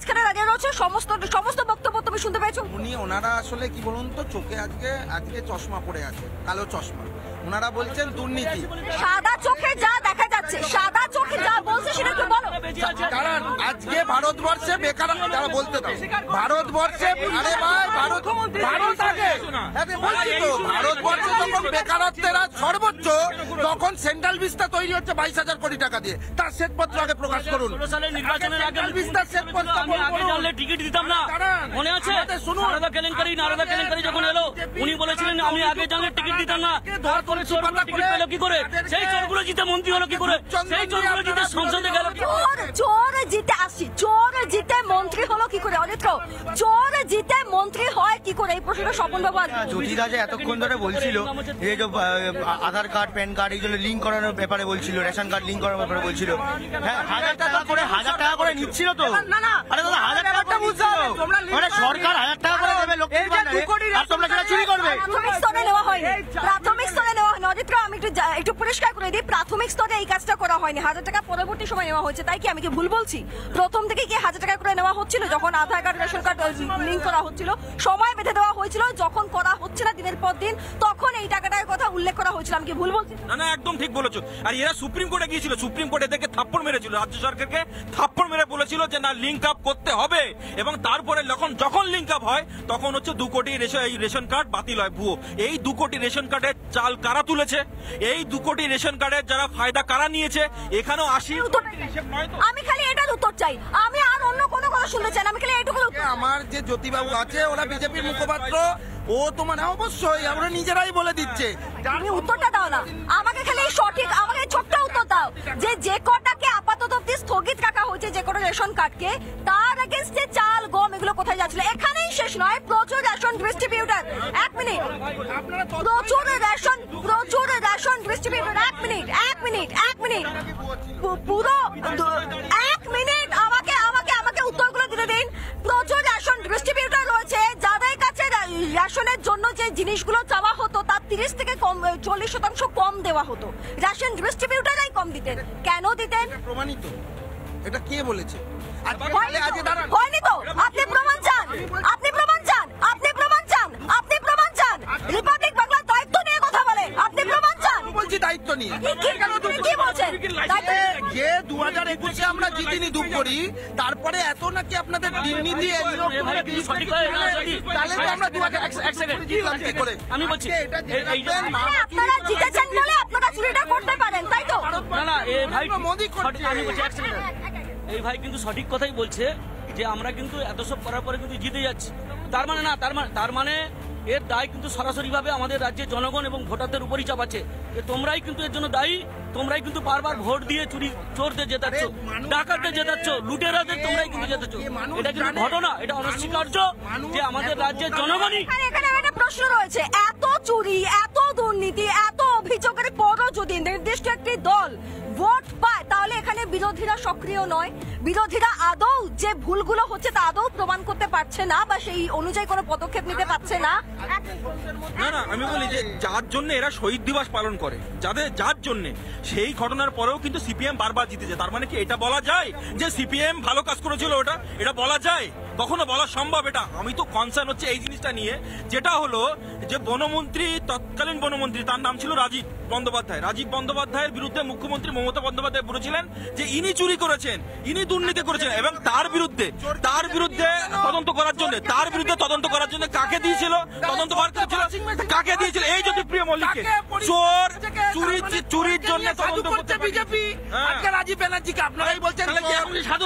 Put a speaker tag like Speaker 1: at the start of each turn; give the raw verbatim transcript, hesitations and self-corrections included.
Speaker 1: মাঝখানে দাঁড়িয়ে রয়েছে, সমস্ত সমস্ত বক্তব্য তুমি শুনতে পেয়েছো।
Speaker 2: উনি ওনারা আসলে কি বলুন তো, চোখে আজকে আজকে চশমা পড়ে আছে, কালো চশমা। ওনারা বলছেন দুর্নীতি।
Speaker 1: সাদা চোখে যা দেখা যাচ্ছে, সাদা চোখে যা বলছে সেটা কি বলো।
Speaker 2: কারণ আজকে ভারতবর্ষে বেকার, যারা বলতে দাও, ভারতবর্ষে আরে ভাই ভারত ভারত আগে বলছি তো, ভারতবর্ষে যখন বেকারত্বের সর্বোচ্চ, তখন সেন্ট্রাল ভিস্তা তৈরি হচ্ছে বাইশ হাজার কোটি টাকা দিয়ে। তার শ্বেতপত্র আগে প্রকাশ করুন।
Speaker 3: নির্বাচনের আগে
Speaker 2: ভিস্তার শ্বেতপত্র
Speaker 3: জানলে টিকিট দিতাম না, মনে আছে? নারদা কেলেঙ্কারি নারদা কেলেঙ্কারি যখন এলো, উনি বলেছিলেন আমি আগে জানলে টিকিট দিতাম না। তারপরে চোরগুলো টিকিট পেলো কি করে? সেই চোরগুলো জিতে মন্ত্রী হলো কি করে? সেই চোরগুলো জিতে সংসদে গেল।
Speaker 1: চোর জিতে আসছি, চোর জিতে মন্ত্রী হলো কি করে? অনিত্র, চোর জিতে মন্ত্রী হয় কি করে? এই প্রশ্নটা স্বপন বাবু
Speaker 4: জ্যোতিদা যে এতক্ষণ ধরে বলছিল যে আধার কার্ড প্যান কার্ড এইগুলো লিঙ্ক করানোর ব্যাপারে বলছিল, রেশন কার্ড লিঙ্ক করানোর ব্যাপারে বলছিল। হ্যাঁ, হাজার টাকা করে হাজার টাকা করে নিচ্ছিল তো। আরে দাদা, হাজার টাকাটা বুঝছো, মানে সরকার হাজার টাকা করে দেবে লোককে, আর তোমরা সেটা চুরি করবে।
Speaker 1: প্রাথমিক স্তরে নেওয়া হয়নি, প্রাথমিক স্তরে নেওয়া হয়নি। অনিত্র, আমি একটু একটু পরিষ্কার করে দিই, প্রাথমিক স্তরে এই কাজটা করা হয়নি, হাজার টাকা পরবর্তী সময় নেওয়া হয়েছে। তাই কি আমি কি ভুল বলছি? প্রথম থেকে কি হাজার টাকা করে নেওয়া হচ্ছিল? যখন Aadhaar card ration card link করা হচ্ছিল, সময় বেঁধে দেওয়া হয়েছিল, যখন করা হচ্ছে না দিনের পর দিন, তখন এই টাকাটার কথা উল্লেখ করা হয়েছিল। আমি কি ভুল বলছি?
Speaker 5: না না, একদম ঠিক বলেছো। আর এরা সুপ্রিম কোর্টে গিয়েছিল, সুপ্রিম কোর্ট এদেরকে থাপ্পড় মেরেছিল, রাজ্য সরকারকে থাপ্পড় মেরে বলেছিল যে না, লিঙ্ক আপ করতে হবে। এবং তারপরে যখন যখন লিঙ্ক আপ হয়, তখন হচ্ছে দু কোটি রেশন কার্ড বাতিল হয়, ভুয়ো। এই দু কোটি রেশন কার্ডের চাল কারা তুলেছে? এই দু কোটি রেশন কার্ডের যারা ফায়দা কারা নিয়েছে? এখানেও আসি।
Speaker 1: আমি খালি এটার উত্তর চাই, আমি আর অন্য কোনো কথা শুনতে চাই না, আমি খালি এইটুকু।
Speaker 2: আমার যে জ্যোতিবাবু আছে, ওরা বিজেপির মুখপাত্র, ও তো মানে অবশ্যই আমরা নিজেরাই বলে দিচ্ছে।
Speaker 1: তুমি উত্তরটা দাও না আমাকে, খালি সঠিক আমাকে ছোট্ট উত্তর দাও যে যে কটাকে আপাতত স্থগিত রাখা হয়েছে, যে কোনো রেশন কার্ডকে, তার এগেইনস্টে চাল গম এগুলো কোথায় যাচ্ছিল? এখানেই শেষ নয়, প্রচুর রেশন ডিস্ট্রিবিউটার, এক মিনিট, প্রচুর রেশন প্রচুর রেশন ডিস্ট্রিবিউটার, এক মিনিট এক মিনিট এক মিনিট পুরো এক মিনিট আমাকে আমাকে আমাকে উত্তরগুলো দিতে দিন। প্রচুর রেশন ডিস্ট্রিবিউটার রয়েছে যাদের কাছে রেশনের জন্য যে জিনিসগুলো চাওয়া হতো তার তিরিশ থেকে কম চল্লিশ শতাংশ কম দেওয়া হতো, রেশন ডিস্ট্রিবিউটাররাই কম দিতেন। কেন দিতেন?
Speaker 2: প্রমাণিত। এটা কে বলেছে?
Speaker 1: হয়নি তো? আপনি প্রমাণ চান, আপনি প্রমাণ চান, আপনি প্রমাণ চান, আপনি প্রমাণ চান। রিপাবলিক বাংলা দায়িত্ব নিয়ে কথা বলে, আপনি প্রমাণ চান?
Speaker 2: বলছি দায়িত্ব নিয়ে।
Speaker 1: কি বলছেন?
Speaker 2: যে দু হাজার একুশে আমরা জিতিনি দুপ করি, তারপরে এত নাকি আপনাদের দুর্নীতি, তাহলে তো আমরা দু হাজার কি করে?
Speaker 3: আমি বলছি
Speaker 1: আপনারা জিতেছেন বলে আপনারা চুরিটা করতে পারেন, তাই তো?
Speaker 3: না না, এই ভাই
Speaker 2: মোদি করছে।
Speaker 3: আমি বলছি এক সেকেন্ড, এই ভাই কিন্তু সঠিক কথাই বলছে যে আমরা কিন্তু এত সব করার পরে কিন্তু জিতে যাচ্ছি। তার মানে না, তার মানে তার মানে এর দায় কিন্তু সরাসরি ভাবে আমাদের রাজ্যের জনগণ এবং ভোটারদের উপরই চাপাচ্ছে। তোমরাই কিন্তু এর জন্য দায়ী, তোমরাই কিন্তু বারবার ভোট দিয়ে চুরি চোরদের জেতাচ্ছ, ডাকাতদের জেতাচ্ছ, লুটেরাদের তোমরাই কিন্তু জেতাচ্ছ। এটা কিন্তু ঘটনা, এটা অনস্বীকার্য যে আমাদের রাজ্যের জনগণই।
Speaker 1: এখানে একটা প্রশ্ন রয়েছে, এত চুরি, এত দুর্নীতি, এত অভিযোগের পরও যদি নির্দিষ্ট একটি দল ভোট পায়, তাহলে এখানে বিরোধীরা সক্রিয় নয়, বিরোধীরা আদৌ যে ভুলগুলো হচ্ছে তা আদৌ প্রমাণ করতে পারছে না বা সেই অনুযায়ী কোনো পদক্ষেপ নিতে পারছে না।
Speaker 5: না না, আমি বলি যে যার জন্য এরা শহীদ দিবস পালন করে, যাদের যার জন্য, সেই ঘটনার পরেও কিন্তু সিপিএম বারবার জিতেছে। তার মানে কি এটা বলা যায় যে সিপিএম ভালো কাজ করেছিল? ওটা এটা বলা যায়? কখনো বলা সম্ভব? এটা আমি তো কনসার্ন হচ্ছে এই জিনিসটা নিয়ে, যেটা হলো যে বনমন্ত্রী, তৎকালীন বনমন্ত্রী, তার নাম ছিল রাজীব বন্দ্যোপাধ্যায়। রাজীব বন্দ্যোপাধ্যায়ের বিরুদ্ধে মুখ্যমন্ত্রী মমতা বন্দ্যোপাধ্যায় বলেছিলেন যে ইনি চুরি করেছেন, ইনি দুর্নীতি করেছেন, এবং তার বিরুদ্ধে তার বিরুদ্ধে তদন্ত করার জন্য তার বিরুদ্ধে তদন্ত করার জন্য কাকে দিয়েছিল তদন্ত করার জন্য? কাকে দিয়েছিল? এই যদি প্রিয় মল্লিককে, চোর চুরি চুরির জন্য তদন্ত করতে বিজেপি। আজকে রাজীব ব্যানার্জিকে আপনারাই বলছেন